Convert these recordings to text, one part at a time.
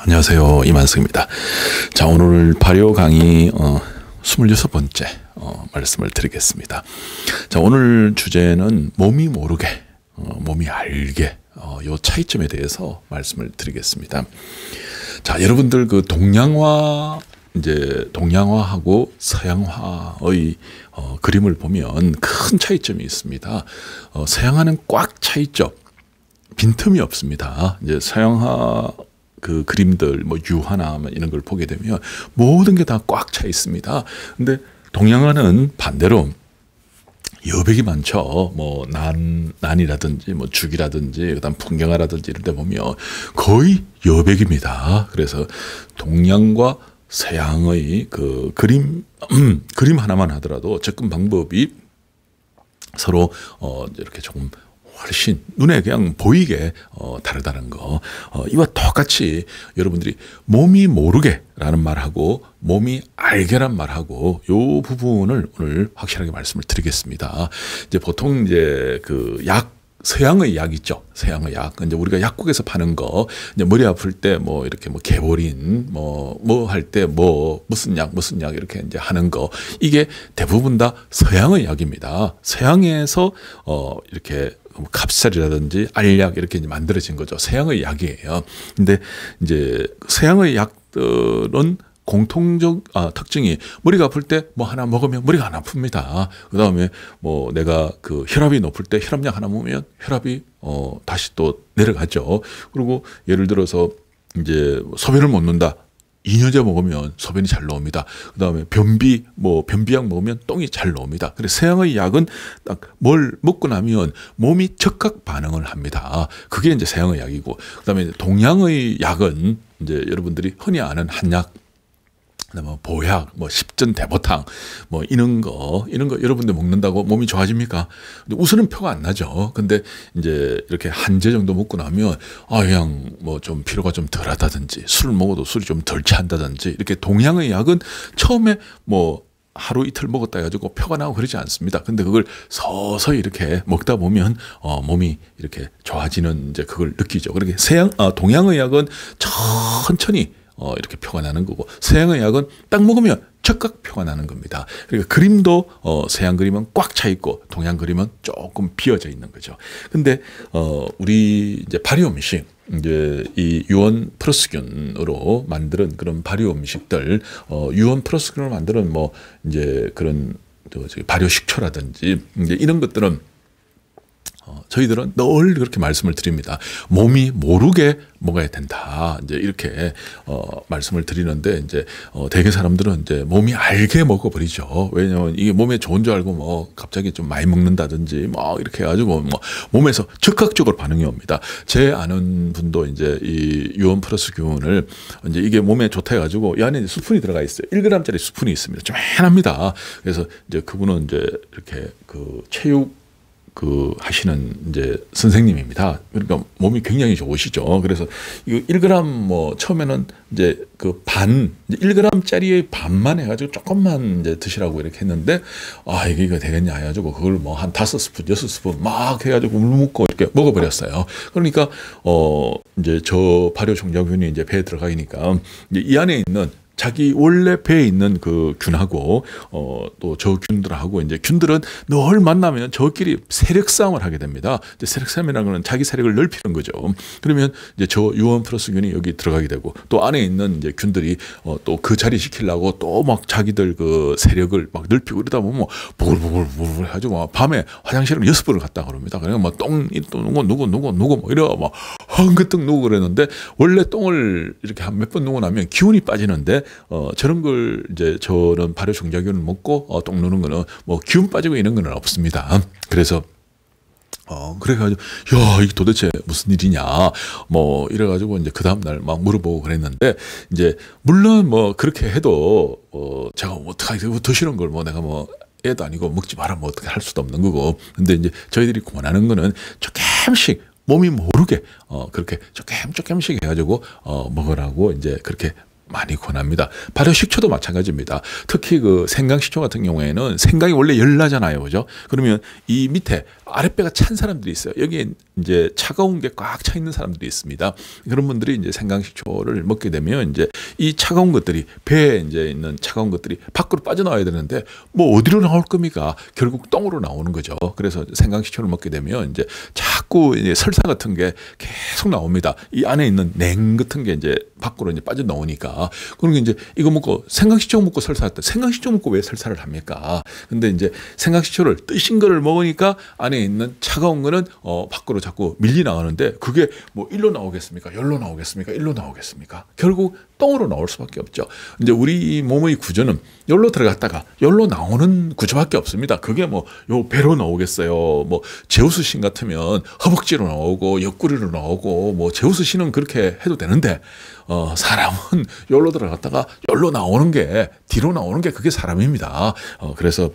안녕하세요. 이만승입니다. 자, 오늘 발효 강의 26번째 말씀을 드리겠습니다. 자, 오늘 주제는 몸이 모르게, 몸이 알게, 요 차이점에 대해서 말씀을 드리겠습니다. 자, 여러분들 그 동양화하고 서양화의 그림을 보면 큰 차이점이 있습니다. 서양화는 꽉 차 있죠. 빈틈이 없습니다. 이제 서양화 그 그림들, 뭐 유화나 이런 걸 보게 되면 모든 게 다 꽉 차 있습니다. 근데 동양화는 반대로 여백이 많죠. 뭐 난이라든지 뭐 죽이라든지 그다음 풍경화라든지 이런 데 보면 거의 여백입니다. 그래서 동양과 서양의 그 그림 하나만 하더라도 접근 방법이 서로 이렇게 조금 훨씬 눈에 그냥 보이게 다르다는 거. 이와 똑같이 여러분들이 몸이 모르게라는 말하고 몸이 알게란 말하고 요 부분을 오늘 확실하게 말씀을 드리겠습니다. 이제 보통 이제 그 서양의 약 있죠. 서양의 약. 이제 우리가 약국에서 파는 거, 이제 머리 아플 때 뭐 이렇게 뭐 개보린 뭐 할 때 무슨 약 이렇게 이제 하는 거. 이게 대부분 다 서양의 약입니다. 서양에서 이렇게 갑살이라든지 알약 이렇게 이제 만들어진 거죠. 서양의 약이에요. 근데 이제 서양의 약들은 공통적 특징이 머리가 아플 때 뭐 하나 먹으면 머리가 안 아픕니다. 그 다음에 뭐 내가 그 혈압이 높을 때 혈압약 하나 먹으면 혈압이 다시 또 내려가죠. 그리고 예를 들어서 이제 소변을 못 넣는다. 이뇨제 먹으면 소변이 잘 나옵니다. 그 다음에 변비약 먹으면 똥이 잘 나옵니다. 그래서 서양의 약은 딱 뭘 먹고 나면 몸이 즉각 반응을 합니다. 그게 이제 서양의 약이고, 그 다음에 동양의 약은 이제 여러분들이 흔히 아는 한약, 뭐 보약, 뭐 십전대보탕, 뭐 이런 거 여러분들 먹는다고 몸이 좋아집니까? 근데 우선은 표가 안 나죠. 근데 이제 이렇게 한 제 정도 먹고 나면 그냥 뭐 좀 피로가 좀 덜하다든지 술 먹어도 술이 좀 덜 찬다든지 이렇게 동양의 약은 처음에 뭐 하루 이틀 먹었다 해가지고 표가 나고 그러지 않습니다. 근데 그걸 서서히 이렇게 먹다 보면 몸이 이렇게 좋아지는 이제 그걸 느끼죠. 그렇게 동양의 약은 천천히 이렇게 표가 나는 거고, 서양의 약은 딱 먹으면 즉각 표가 나는 겁니다. 그러니까 그림도 서양 그림은 꽉 차 있고 동양 그림은 조금 비어져 있는 거죠. 근데 우리 이제 발효 음식, 이제 이 유원 플러스균으로 만드는 그런 발효 음식들, 유원 플러스균으로 만드는 뭐 이제 그런 발효 식초라든지 이제 이런 것들은 저희들은 늘 그렇게 말씀을 드립니다. 몸이 모르게 먹어야 된다. 이제 이렇게 말씀을 드리는데, 이제 대개 사람들은 이제 몸이 알게 먹어버리죠. 왜냐하면 이게 몸에 좋은 줄 알고 뭐 갑자기 좀 많이 먹는다든지 뭐 이렇게 해가지고 뭐 몸에서 즉각적으로 반응이 옵니다. 제 아는 분도 이제 이 유원 플러스 균을 이제 이게 몸에 좋다 해가지고 이 안에 이제 수분이 들어가 있어요. 1g짜리 수분이 있습니다. 조만합니다. 그래서 이제 그분은 이제 이렇게 그 체육 하시는 이제 선생님입니다. 그러니까 몸이 굉장히 좋으시죠. 그래서 이거 1g 뭐 처음에는 이제 그 1g짜리의 반만 해가지고 조금만 이제 드시라고 이렇게 했는데, 이게 되겠냐 해가지고 그걸 뭐 한 5스푼, 6스푼 막 해가지고 물 묻고 이렇게 먹어버렸어요. 그러니까 이제 저 발효종자균이 이제 배에 들어가니까 이제 이 안에 있는 자기 원래 배에 있는 그 균하고 또 저 균들하고 이제 균들은 늘 만나면 저끼리 세력 싸움을 하게 됩니다. 이제 세력 싸움이라는 거는 자기 세력을 넓히는 거죠. 그러면 이제 저 유원 플러스 균이 여기 들어가게 되고, 또 안에 있는 이제 균들이 또 그 자리 시키려고 또 막 자기들 그 세력을 막 넓히고 그러다 보면 보글보글 해가지고 밤에 화장실을 6번을 갔다 그럽니다. 그러니까 막 똥 누구 뭐 이러 막 헝긋떡 누구 그랬는데, 원래 똥을 이렇게 한 몇 번 누고 나면 기운이 빠지는데 저런 걸 이제 저런 발효 종자균을 먹고 똥 누는 거는 뭐 기운 빠지고 이런 거는 없습니다. 그래서 그래가지고 이게 도대체 무슨 일이냐 뭐 이래가지고 이제 그 다음날 막 물어보고 그랬는데, 이제 물론 뭐 그렇게 해도 제가 어떡하지 드시는 걸 뭐 내가 뭐 애도 아니고 먹지 마라 뭐 어떻게 할 수도 없는 거고. 근데 이제 저희들이 권하는 거는 조금씩 몸이 모르게 그렇게 조금씩 해가지고 먹으라고 이제 그렇게 많이 권합니다. 발효식초도 마찬가지입니다. 특히 그 생강식초 같은 경우에는 생강이 원래 열나잖아요. 그죠? 그러면 이 밑에 아랫배가 찬 사람들이 있어요. 여기에 이제 차가운 게 꽉 차 있는 사람들이 있습니다. 그런 분들이 이제 생강식초를 먹게 되면 이제 이 차가운 것들이 배에 이제 있는 차가운 것들이 밖으로 빠져나와야 되는데 뭐 어디로 나올 겁니까? 결국 똥으로 나오는 거죠. 그래서 생강식초를 먹게 되면 이제 자꾸 이제 설사 같은 게 계속 나옵니다. 이 안에 있는 냉 같은 게 이제 밖으로 이제 빠져나오니까. 그러니까 이제 이거 먹고 생강식초 먹고 설사했다. 생강식초 먹고 왜 설사를 합니까? 근데 이제 생강식초를 뜨신 거를 먹으니까 안에 있는 차가운 거는 밖으로 자꾸 밀리 나가는데 그게 뭐 일로 나오겠습니까? 열로 나오겠습니까? 일로 나오겠습니까? 결국 똥으로 나올 수밖에 없죠. 이제 우리 몸의 구조는 열로 들어갔다가 열로 나오는 구조밖에 없습니다. 그게 뭐 요 배로 나오겠어요. 뭐 제우스 신 같으면 허벅지로 나오고 옆구리로 나오고 뭐 제우스 신은 그렇게 해도 되는데 사람은 열로 들어갔다가 열로 나오는 게 뒤로 나오는 게 그게 사람입니다. 그래서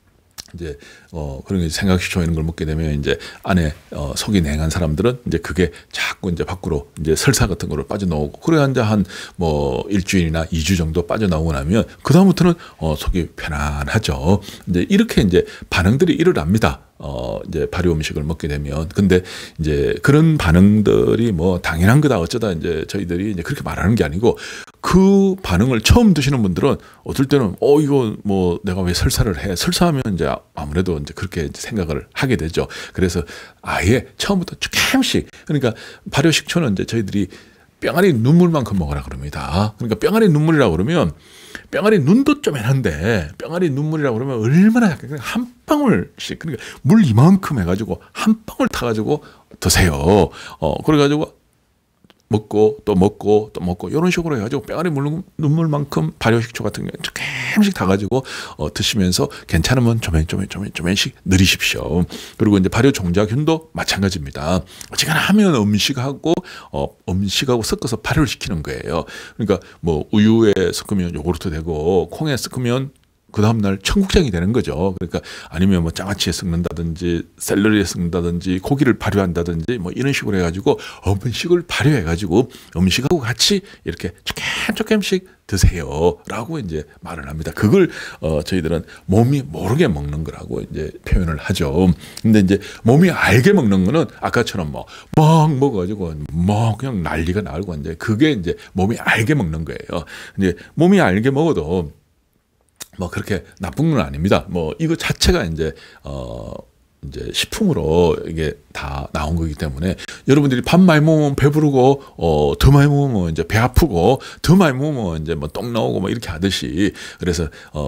이제 그런 생강식초 이런 걸 먹게 되면 이제 안에 속이 냉한 사람들은 이제 그게 자꾸 이제 밖으로 이제 설사 같은 거를 빠져나오고 그래 이제 한 뭐 일주일이나 2주 정도 빠져나오고 나면 그 다음부터는 속이 편안하죠. 이제 이렇게 이제 반응들이 일어납니다. 이제 발효 음식을 먹게 되면. 근데 이제 그런 반응들이 뭐 당연한 거다 어쩌다 이제 저희들이 이제 그렇게 말하는 게 아니고 그 반응을 처음 드시는 분들은 어떨 때는 이거 뭐 내가 왜 설사를 해? 설사하면 이제 아무래도 이제 그렇게 생각을 하게 되죠. 그래서 아예 처음부터 조금씩 그러니까 발효식초는 이제 저희들이 뿅아리 눈물만큼 먹으라 그럽니다. 그러니까 뿅아리 눈물이라고 그러면 뿅아리 눈도 좀 애한데 뿅아리 눈물이라고 그러면 얼마나 약간 그냥 한 방울씩 그러니까 물 이만큼 해가지고 한 방울 타가지고 드세요. 그래가지고 먹고 또 먹고 또 먹고 이런 식으로 해가지고 뿅아리 눈물만큼 발효식초 같은 게 조금씩 다 가지고 드시면서 괜찮으면 조금씩 늘리십시오. 그리고 이제 발효 종자균도 마찬가지입니다. 어쨌거나 하면 음식하고 섞어서 발효를 시키는 거예요. 그러니까 뭐 우유에 섞으면 요구르트 되고 콩에 섞으면 그 다음날 청국장이 되는 거죠. 그러니까 아니면 뭐 장아찌에 섞는다든지 샐러리에 섞는다든지 고기를 발효한다든지 뭐 이런 식으로 해가지고 음식을 발효해가지고 음식하고 같이 이렇게 조금씩 드세요라고 이제 말을 합니다. 그걸 저희들은 몸이 모르게 먹는 거라고 이제 표현을 하죠. 근데 이제 몸이 알게 먹는 거는 아까처럼 막 먹어가지고 그냥 난리가 나고 이제 그게 이제 몸이 알게 먹는 거예요. 근데 몸이 알게 먹어도 뭐 그렇게 나쁜 건 아닙니다. 뭐 이거 자체가 이제 식품으로 이게 다 나온 거기 때문에 여러분들이 밥 많이 먹으면 배부르고 더 많이 먹으면 이제 배 아프고 더 많이 먹으면 이제 뭐 똥 나오고 뭐 이렇게 하듯이 그래서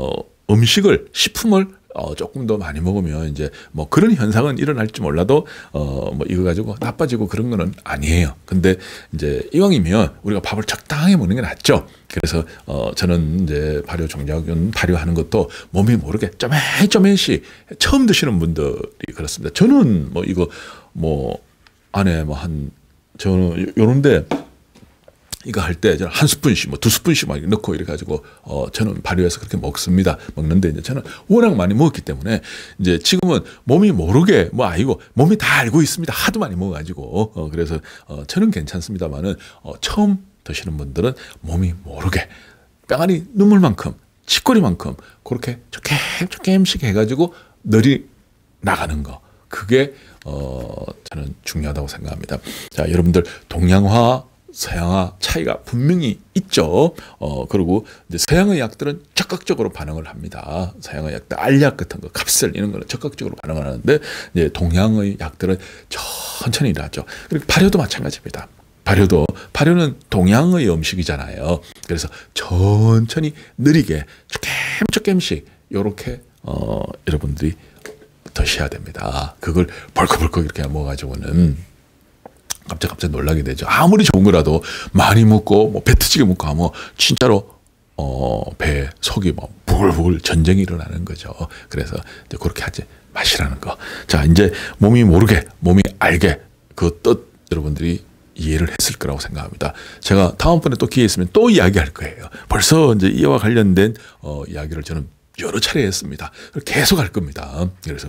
식품을 조금 더 많이 먹으면 이제 뭐 그런 현상은 일어날지 몰라도 뭐 이거 가지고 나빠지고 그런 거는 아니에요. 근데 이제 이왕이면 우리가 밥을 적당히 먹는 게 낫죠. 그래서 저는 이제 발효 종자균 발효하는 것도 몸이 모르게 조금씩 처음 드시는 분들이 그렇습니다. 저는 뭐 이거 뭐 안에 뭐 저는 요런데 이거 할 때 저는 한 스푼씩 뭐 두 스푼씩 막 넣고 이래 가지고 저는 발효해서 그렇게 먹는데 이제 저는 워낙 많이 먹었기 때문에 이제 지금은 몸이 모르게 이거 몸이 다 알고 있습니다. 하도 많이 먹어가지고 그래서 저는 괜찮습니다만은 처음 드시는 분들은 몸이 모르게 뿅아리 눈물만큼 치꼬리만큼 그렇게 조금씩 해가지고 늘이 나가는 거 그게 저는 중요하다고 생각합니다. 자, 여러분들 동양화 서양화 차이가 분명히 있죠. 그리고 이제 서양의 약들은 적극적으로 반응을 합니다. 서양의 약들, 알약 같은 거, 갑슬 이런 거는 적극적으로 반응을 하는데 이제 동양의 약들은 천천히 일하죠. 그리고 발효도 마찬가지입니다. 발효는 동양의 음식이잖아요. 그래서 천천히 느리게 조금씩 이렇게 여러분들이 드셔야 됩니다. 그걸 벌컥벌컥 이렇게 먹어가지고는 깜짝 놀라게 되죠. 아무리 좋은 거라도 많이 먹고 뭐 배 터지게 먹고 하면 진짜로 배 속이 뭐 부글부글 전쟁이 일어나는 거죠. 그래서 이제 그렇게 하지 마시라는 거. 자, 이제 몸이 모르게 몸이 알게 그 뜻 여러분들이 이해를 했을 거라고 생각합니다. 제가 다음번에 또 기회 있으면 또 이야기할 거예요. 벌써 이제 이와 관련된 이야기를 저는 여러 차례 했습니다. 계속 할 겁니다. 그래서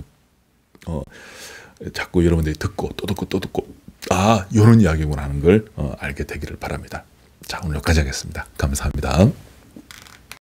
자꾸 여러분들이 듣고 또 듣고 이런 이야기구나 하는 걸 알게 되기를 바랍니다. 자, 오늘 여기까지 하겠습니다. 감사합니다.